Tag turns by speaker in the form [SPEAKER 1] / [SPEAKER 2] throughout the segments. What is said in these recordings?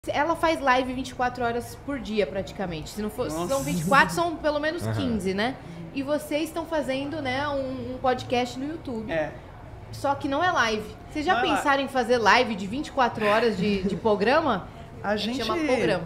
[SPEAKER 1] Ela faz live 24 horas por dia, praticamente. Se não for, são 24, são pelo menos 15, né? E vocês estão fazendo, né, um podcast no YouTube. Só que não é live. Vocês já pensaram em fazer live de 24 horas de programa?
[SPEAKER 2] A gente
[SPEAKER 1] chama programa.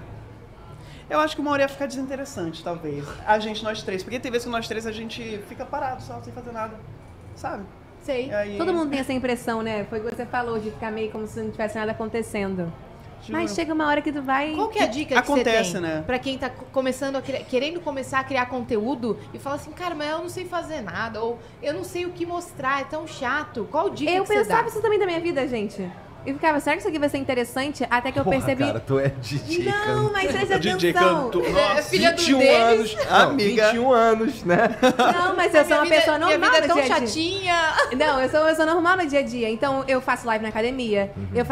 [SPEAKER 2] Eu acho que uma hora ia ficar desinteressante, talvez. Nós três. Porque tem vezes que nós três a gente fica parado só, sem fazer nada. Sabe?
[SPEAKER 1] Sei.
[SPEAKER 2] Aí...
[SPEAKER 3] Todo mundo tem essa impressão, né? Foi o que você falou, de ficar meio como se não tivesse nada acontecendo. Mas chega uma hora que tu vai...
[SPEAKER 1] Qual que é a dica que você tem?
[SPEAKER 2] Né?
[SPEAKER 1] Pra quem tá querendo começar a criar conteúdo e fala assim, cara, mas eu não sei fazer nada, ou eu não sei o que mostrar, é tão chato. Qual dica que você dá?
[SPEAKER 3] Eu pensava isso também da minha vida, gente. E ficava, será que isso aqui vai ser interessante? Até que eu percebi...
[SPEAKER 4] cara, tu é DJ
[SPEAKER 3] Não, mas presta atenção.
[SPEAKER 4] DJ canto.
[SPEAKER 1] Nossa, filha
[SPEAKER 4] 21 anos, amiga. 21 anos, né?
[SPEAKER 3] Não, mas eu sou uma pessoa normal.
[SPEAKER 1] Minha vida é tão
[SPEAKER 3] dia -dia.
[SPEAKER 1] chatinha.
[SPEAKER 3] Não, eu sou normal no dia a dia. Então, eu faço live na academia.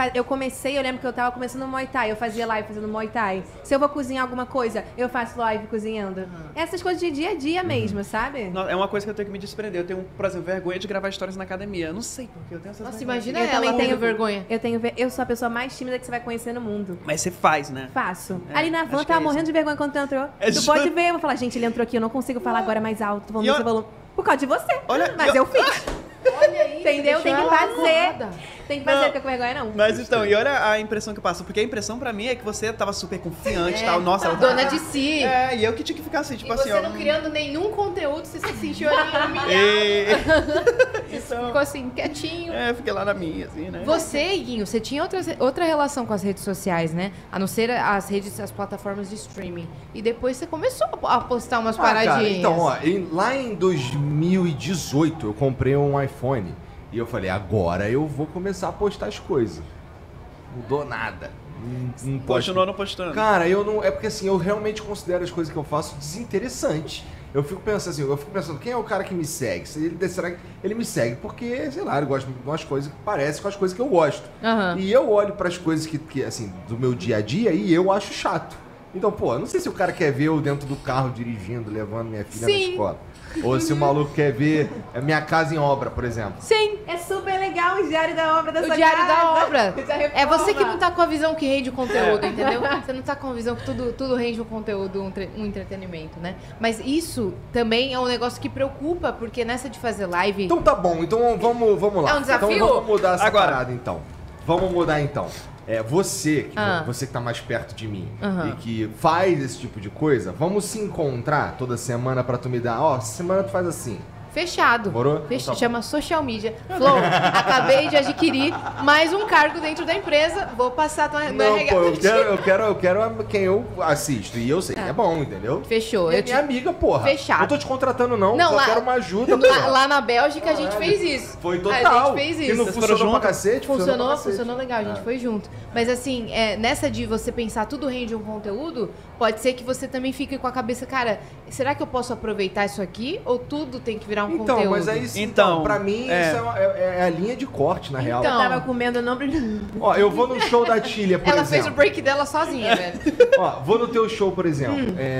[SPEAKER 3] Eu lembro que eu tava começando no Muay Thai. Eu fazia live fazendo Muay Thai. Se eu vou cozinhar alguma coisa, eu faço live cozinhando. Essas coisas de dia a dia mesmo, sabe?
[SPEAKER 2] É uma coisa que eu tenho que me desprender. Eu tenho, por exemplo, vergonha de gravar histórias na academia. Eu não sei porque eu tenho essas
[SPEAKER 1] Nossa,
[SPEAKER 2] vergonhas.
[SPEAKER 1] imagina ela. Eu também tenho vergonha.
[SPEAKER 3] Eu sou a pessoa mais tímida que você vai conhecer no mundo.
[SPEAKER 2] Mas você faz, né?
[SPEAKER 3] Faço. Ali na van, tava morrendo de vergonha quando tu entrou. Tu pode ver, eu vou falar, gente, ele entrou aqui, eu não consigo falar agora mais alto. Vamos ver se volume. Por causa de você. Mas eu fiz.
[SPEAKER 1] Olha aí.
[SPEAKER 3] Entendeu? Tem que fazer. Tem que fazer, fica com vergonha, não.
[SPEAKER 2] Mas então, e olha a impressão que passa. Porque a impressão pra mim é que você tava super confiante e tal. Nossa, ela
[SPEAKER 1] dona de si.
[SPEAKER 2] E eu que tinha que ficar assim, tipo
[SPEAKER 1] e
[SPEAKER 2] assim,
[SPEAKER 1] você não criando nenhum conteúdo, você se sentiu ali humilhado. Você ficou assim, quietinho.
[SPEAKER 2] Fiquei lá na minha, assim, né?
[SPEAKER 1] Você, Guinho, você tinha outra relação com as redes sociais, né? A não ser as plataformas de streaming. E depois você começou a postar umas paradinhas.
[SPEAKER 4] Cara, então, lá em 2018 eu comprei um iPhone. E eu falei, agora eu vou começar a postar as coisas. Mudou nada.
[SPEAKER 2] Continuou não postando.
[SPEAKER 4] Cara, eu não. É porque assim, eu realmente considero as coisas que eu faço desinteressantes. Eu fico pensando, quem é o cara que me segue? Será que ele me segue? Porque, sei lá, ele gosta de umas coisas que parecem com as coisas que eu gosto. E eu olho para as coisas que, assim, do meu dia a dia e eu acho chato. Então, pô, eu não sei se o cara quer ver eu dentro do carro dirigindo, levando minha filha na escola. Ou se o maluco quer ver a minha casa em obra, por exemplo.
[SPEAKER 3] Sim, é super legal o diário da obra da sua casa.
[SPEAKER 1] O diário da obra. É você que não tá com a visão que rende o conteúdo, entendeu? Você não tá com a visão que tudo rende um conteúdo, um entretenimento, né? Mas isso também é um negócio que preocupa, porque nessa de fazer live...
[SPEAKER 4] Então tá bom, então vamos lá.
[SPEAKER 1] É um desafio?
[SPEAKER 4] Então vamos mudar essa parada, então. Vamos mudar, então. Você que tá mais perto de mim e que faz esse tipo de coisa, vamos se encontrar toda semana pra tu me dar, essa semana tu faz assim.
[SPEAKER 1] Fechado.
[SPEAKER 4] Morou?
[SPEAKER 1] Chama social media. Flow, acabei de adquirir mais um cargo dentro da empresa. Vou passar no RH.
[SPEAKER 4] Eu quero quem eu assisto. E eu sei que é bom, entendeu?
[SPEAKER 1] Fechou.
[SPEAKER 4] E minha amiga, porra.
[SPEAKER 1] Fechado.
[SPEAKER 4] Não tô te contratando, não. Só quero uma ajuda.
[SPEAKER 1] Lá na Bélgica a gente fez isso.
[SPEAKER 4] Foi total.
[SPEAKER 1] A gente fez isso.
[SPEAKER 4] E não funcionou pra cacete?
[SPEAKER 1] Funcionou legal. A gente foi junto. Mas assim, nessa de você pensar tudo rende um conteúdo, pode ser que você também fique com a cabeça, cara, será que eu posso aproveitar isso aqui? Ou tudo tem que virar um conteúdo?
[SPEAKER 4] Mas aí então, pra mim, isso é a linha de corte, na real.
[SPEAKER 3] Eu tava comendo, não...
[SPEAKER 4] Eu vou no show da Tília, por exemplo.
[SPEAKER 1] Ela fez o break dela sozinha, velho.
[SPEAKER 4] Vou no teu show, por exemplo.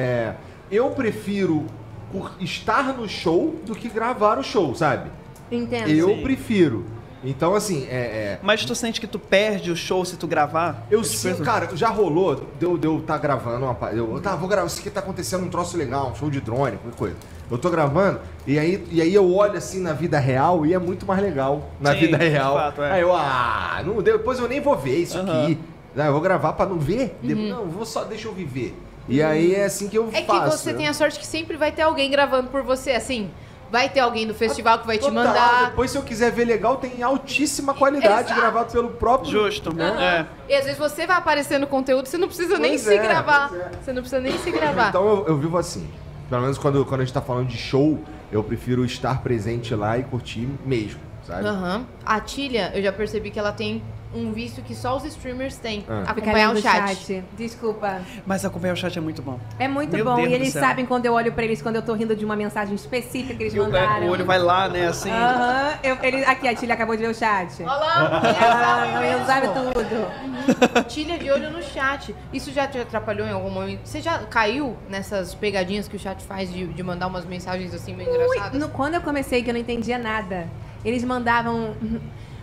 [SPEAKER 4] Eu prefiro estar no show do que gravar o show, sabe?
[SPEAKER 3] Entendo.
[SPEAKER 4] Eu prefiro. Então, assim,
[SPEAKER 2] Mas tu sente que tu perde o show se tu gravar?
[SPEAKER 4] Eu sinto, cara, já rolou de eu tá gravando vou gravar, isso aqui tá acontecendo um troço legal, um show de drone, qualquer coisa. Eu tô gravando, e aí eu olho assim na vida real e é muito mais legal na vida real.
[SPEAKER 2] Fato,
[SPEAKER 4] Aí eu, depois eu nem vou ver isso aqui. Eu vou gravar pra não ver? Não, deixa eu viver. E aí é assim que eu faço.
[SPEAKER 1] É que você tem a sorte que sempre vai ter alguém gravando por você, assim... Vai ter alguém do festival que vai te mandar.
[SPEAKER 4] Depois, se eu quiser ver legal, tem altíssima qualidade, gravado pelo próprio...
[SPEAKER 2] Justo.
[SPEAKER 1] E às vezes você vai aparecer no conteúdo, você não precisa nem se gravar. Você não precisa nem se gravar.
[SPEAKER 4] Então eu vivo assim. Pelo menos quando a gente tá falando de show, eu prefiro estar presente lá e curtir mesmo, sabe?
[SPEAKER 1] A Tília, eu já percebi que ela tem um vício que só os streamers têm.
[SPEAKER 3] Acompanhar o chat. Desculpa.
[SPEAKER 2] Mas acompanhar o chat é muito bom.
[SPEAKER 3] É muito bom. E eles sabem quando eu olho pra eles, quando eu tô rindo de uma mensagem específica que eles mandaram.
[SPEAKER 2] O olho vai lá, né, assim.
[SPEAKER 3] Aqui, a Tília acabou de ver o chat.
[SPEAKER 1] Olha lá.
[SPEAKER 3] Ela sabe tudo.
[SPEAKER 1] Tília de olho no chat. Isso já te atrapalhou em algum momento? Você já caiu nessas pegadinhas que o chat faz de mandar umas mensagens assim meio engraçadas?
[SPEAKER 3] Quando eu comecei, que eu não entendia nada, eles mandavam...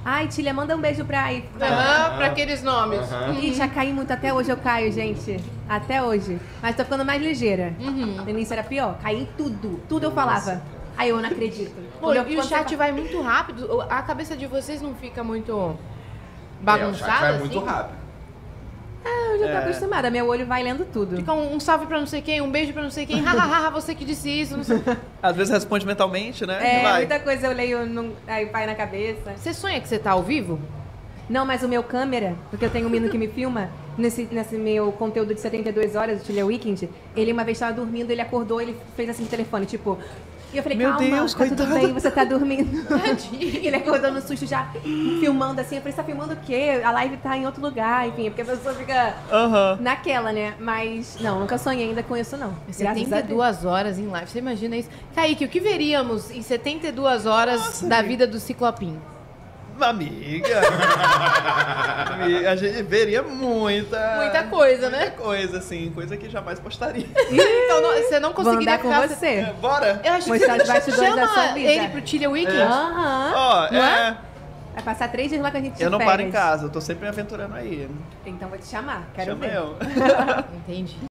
[SPEAKER 3] Ai, Tília, manda um beijo pra aí.
[SPEAKER 1] Pra aqueles nomes.
[SPEAKER 3] Ih, já caí muito, até hoje eu caio, gente. Até hoje. Mas tô ficando mais ligeira. No início era pior. Caí em tudo. Tudo eu falava. Aí eu não acredito.
[SPEAKER 1] Pô, e o chat vai muito rápido. A cabeça de vocês não fica muito bagunçada?
[SPEAKER 4] O chat vai
[SPEAKER 1] assim?
[SPEAKER 4] muito rápido.
[SPEAKER 3] Eu já tô acostumada. Meu olho vai lendo tudo.
[SPEAKER 1] Fica um salve pra não sei quem, um beijo pra não sei quem. Hahaha, você que disse isso. Não sei.
[SPEAKER 2] Às vezes responde mentalmente, né?
[SPEAKER 3] Muita coisa eu leio, aí vai na cabeça.
[SPEAKER 1] Você sonha que você tá ao vivo?
[SPEAKER 3] Não, mas o meu câmera, porque eu tenho um menino que me filma, nesse meu conteúdo de 72 horas, o Tília Weekend, ele uma vez tava dormindo, ele acordou, ele fez assim no telefone, tipo... E eu falei,
[SPEAKER 2] Meu
[SPEAKER 3] calma,
[SPEAKER 2] Deus,
[SPEAKER 3] tá
[SPEAKER 2] coitado.
[SPEAKER 3] tudo bem, você tá dormindo. Ele acordou no susto já, filmando assim. Eu falei, você tá filmando o quê? A live tá em outro lugar, enfim, porque a pessoa fica naquela, né? Mas, não, nunca sonhei ainda com isso, não.
[SPEAKER 1] 72 horas em live, você imagina isso? Kaique, o que veríamos em 72 horas da vida do Ciclopim?
[SPEAKER 2] Amiga, a gente veria muita
[SPEAKER 1] coisa, né?
[SPEAKER 2] Muita coisa, assim, coisa que jamais postaria.
[SPEAKER 1] Então você não conseguiria
[SPEAKER 3] Vou andar com você.
[SPEAKER 2] Bora?
[SPEAKER 1] Eu acho
[SPEAKER 3] Mostrar os
[SPEAKER 1] que
[SPEAKER 3] bastidores da sua
[SPEAKER 1] chama
[SPEAKER 3] vida.
[SPEAKER 1] ele pro Tília Weekend.
[SPEAKER 2] Ó,
[SPEAKER 3] Vai passar 3 dias lá com a gente de
[SPEAKER 2] eu não paro em
[SPEAKER 3] férias.
[SPEAKER 2] casa, eu tô sempre me aventurando aí.
[SPEAKER 3] Então vou te chamar, quero
[SPEAKER 2] Chama
[SPEAKER 3] ver.
[SPEAKER 2] eu.
[SPEAKER 1] Entendi.